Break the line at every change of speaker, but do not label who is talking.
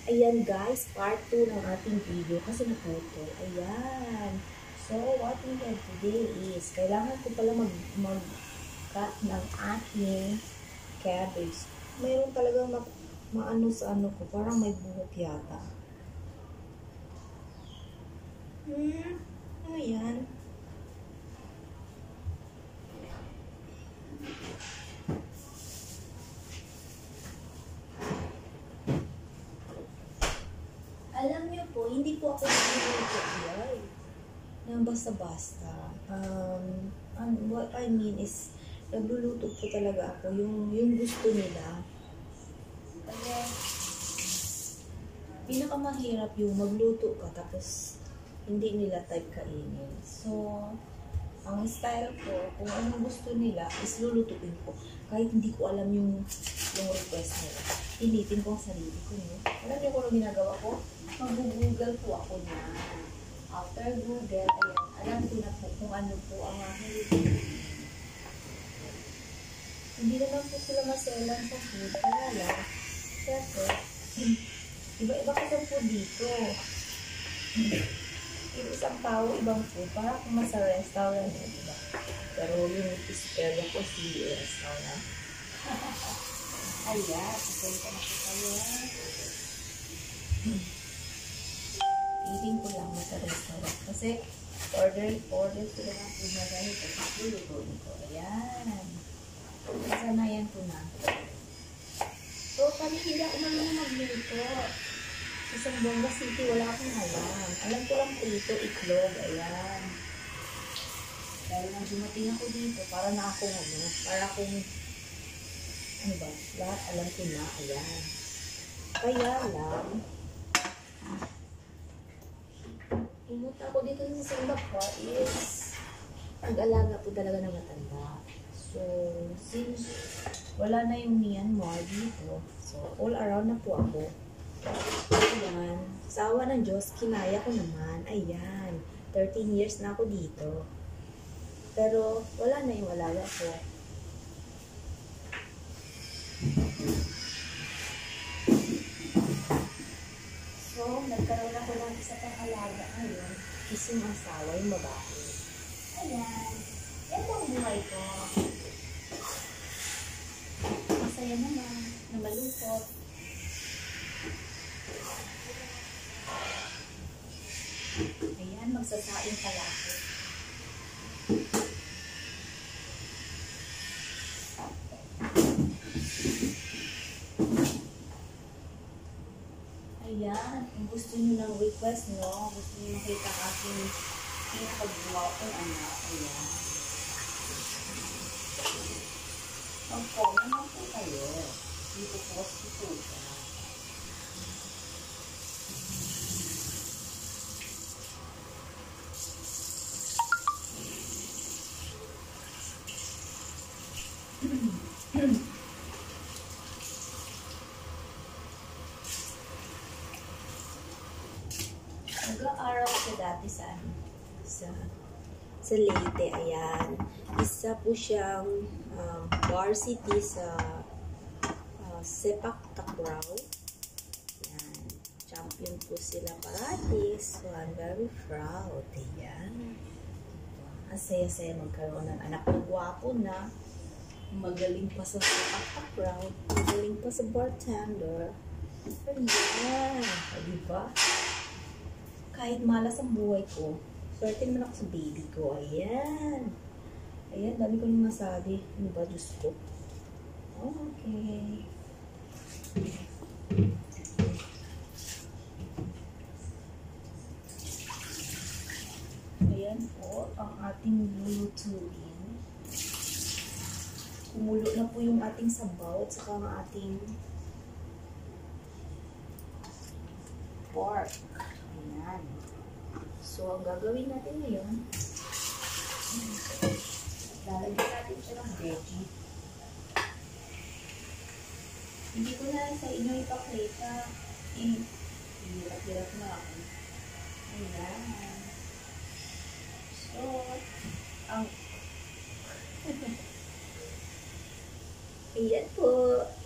Ayan guys, part 2 ng ating video kasi naputol. Ayan. So, what we have today is, kailangan ko pala mag-cut ng aking cabbage. Mayroon talagang maano sa ano ko, parang may buhok yata. Ano yan? Alam niyo po, hindi po ako nagluluto yan. Nang basta-basta. What I mean is, nagluluto po talaga ako. Yung gusto nila. Kasi, pinakamahirap yung magluto ka tapos hindi nila type kainin. So, ang style ko, kung anong gusto nila, is lulutuin ko. Kahit hindi ko alam yung request nila. Pilitin ko ang sarili ko. Alam niyo kung ano ginagawa ko? Mag-google po ako na. After Google, ayan, alam ko na po kung ano po ang aking hindi naman po sila maselan sa food. Kaya lang, syempre, iba-iba kasi po dito. Isang tao, ibang food. Para kung nasa restaurant, diba? Pero yung ispero ko si restaurant. Ayan, pasensya na po kayo. Eating ko lang sa restaurant. Kasi, order sila ng food na ganito. Tapos lulutuin ko. Ayan. Kasanayan ko na. So, kami hindi ako marunong magluto. Sa Zamboanga City, wala akong alam. Alam ko lang po ito, iklog. Ayan. Dahil nang dumating ako dito, para na akong ano ba? Lahat alam ko na. Ayan. Kaya lang, pumunta ako dito sa Singapore is nag-alaga po talaga ng matanda. So, since wala na yung Myanmar dito, so all around na po ako. Ayan. Sa awa ng Diyos, kinaya ko naman. Ayan. 13 years na ako dito. Pero, wala na yung alaga ko. So, nagkaroon ako ng isa pang alaga ngayon. Is yung asawa, yung babae. Ayan. Ito ang buhay ko. Masaya naman. Na malungkot. Ayan, magsasaing pala ako. Ayan, kung gusto nyo ng request nyo, gusto nyo makita ang aking pinakagawa kong anak. Ayan. Mag-comment naman po kayo. Dito po sa tuta. Nag-aaral ko dati sa Leyte, ayan. Isa po siyang varsity sa sepak takraw. Ayan. Champion po sila parati. So, I'm very proud. Ayan. Ang saya-saya magkaroon ng anak na gwapo na. Magaling pa sa sepak takraw. Magaling pa sa bartender. Ayan. Diba? Kahit malas ang buhay ko, swerte naman ako sa baby ko. Ayan. Ayan, dami ko nang nasabi. Ano ba, Diyos ko? Okay. Ayan po, ang ating lulutuin. Kumulo na po yung ating sabaw at saka ang ating pork. Ayan. So, ang gagawin natin ngayon, lalagyan natin siya ng veggie. Hindi ko na sa inyo ipakita. Hirap-hirap na ako. Ayan. So, ang ayan po.